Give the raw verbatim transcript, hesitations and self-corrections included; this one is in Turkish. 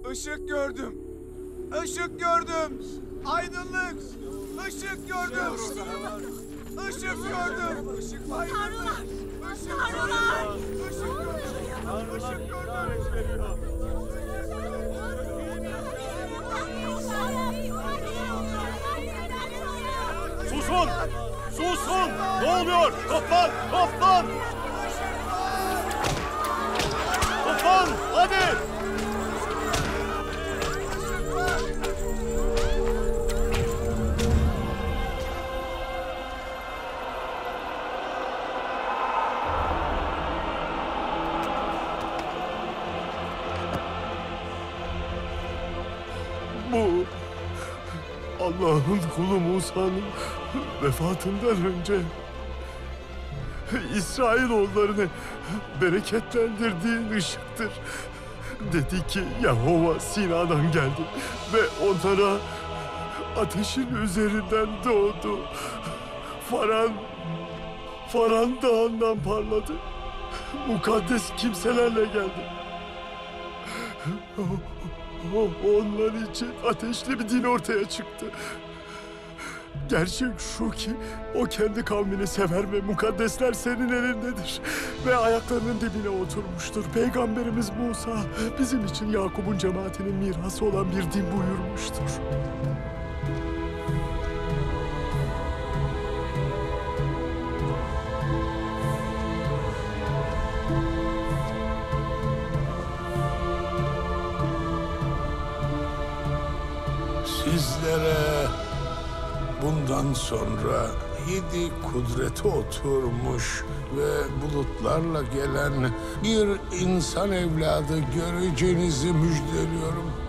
Işık gördüm. Işık gördüm. Aydınlık. Işık gördüm. Işık gördüm. Işık Tanrılar! Işık Tanrılar! Işık gördüm. Işık gördüm. Susun! Susun! Ne oluyor? Toplan! Toplan! Toplan! Hadi! Bu Allah'ın kulu Musa'nın vefatından önce İsrailoğullarını bereketlendirdiğin ışıktır. Dedi ki Yahova Sina'dan geldi ve onlara ateşin üzerinden doğdu. Faran, Faran dağından parladı. Mukaddes kimselerle geldi. Onlar için ateşli bir din ortaya çıktı. Gerçek şu ki o kendi kavmini sever ve mukaddesler senin elindedir. Ve ayaklarının dibine oturmuştur. Peygamberimiz Musa bizim için Yakup'un cemaatinin mirası olan bir din buyurmuştur. Sizlere bundan sonra yedi kudreti oturmuş ve bulutlarla gelen bir insan evladı göreceğinizi müjdeliyorum.